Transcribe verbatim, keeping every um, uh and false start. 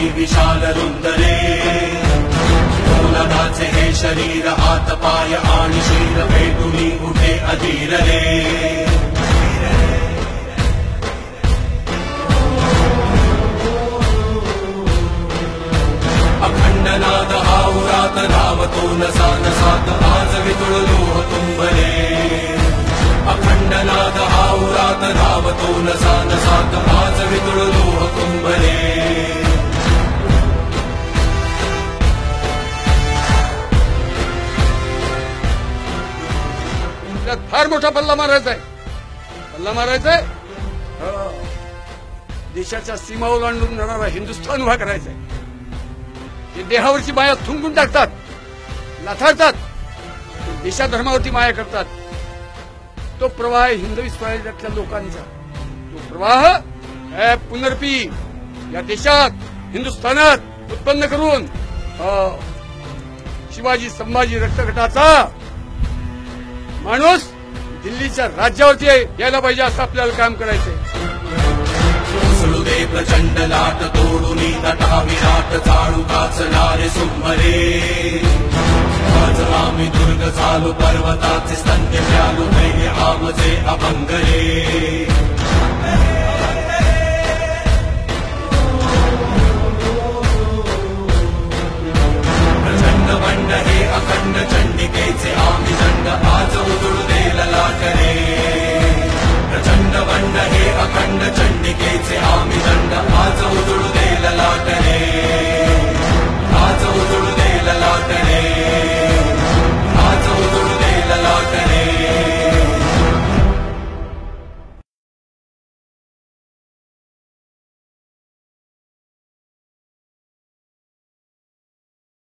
आम्ही विशाल रुंदरे फौलादाचे हे शरीर हात पाय आणि शीर भेटुनी उठे अधीर रे अखंड नाद आउरात धावतो नसा नसात आज वितुळलो तुंबले अखंड नाद आउरात धावतो नसा नसात आज वितुळलो तुंबले फार मोठा पल्ला मारायचा आहे पल्ला मारायचा आहे देशाच्या सीमा ओलांडून जाणारा हिंदुस्थान उभा करायचा आहे जे देहावरची माया थुंकून टाकतात लाथाळतात देशा धर्मावरती माया करतात तो प्रवाह हिंदवी स्वराज्यातल्या लोकांचा तो प्रवाह पुनर्पी या देशात हिंदुस्थानात उत्पन्न करून शिवाजी संभाजी रक्तगटाचा माणूस दिल्लीच्या राज्यावरती यायला पाहिजे असं आपल्याला काम करायचंय दे प्रचंड लाट तोडूनी तटा विराट चाळू काचणारे सुंभरे आज आम्ही दुर्ग चालू पर्वताचे स्तंभ प्यालू धैर्य आमचे अभंगरे प्रचंड बंड हे अखंड चंडिकेचे आम्ही दंड आज उधळू दे ललाट रे प्रचंड बंड हे अखंड चंड